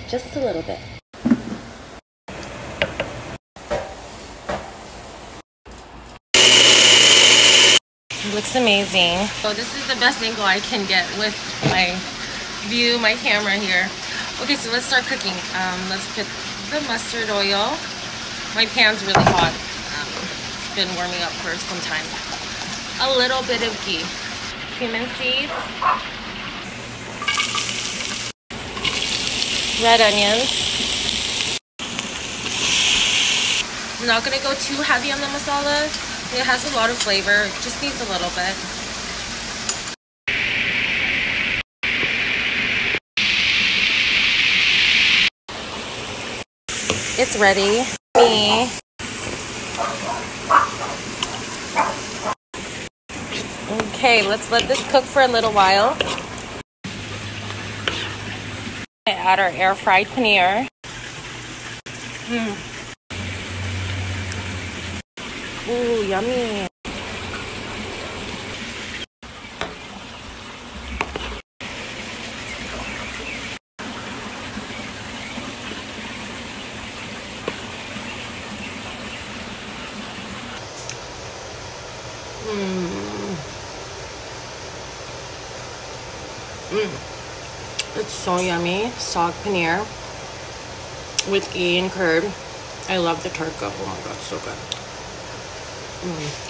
just a little bit. It looks amazing. So this is the best angle I can get with my view, my camera here. Okay, so let's start cooking. Let's put the mustard oil. My pan's really hot. It's been warming up for some time. A little bit of ghee. Cumin seeds. Red onions. I'm not gonna go too heavy on the masala. It has a lot of flavor. It just needs a little bit. It's ready. Okay, let's let this cook for a little while. Add our air fried paneer. Ooh, yummy. It's so yummy. Saag paneer with ghee and curd. I love the turka. Oh my god, so good.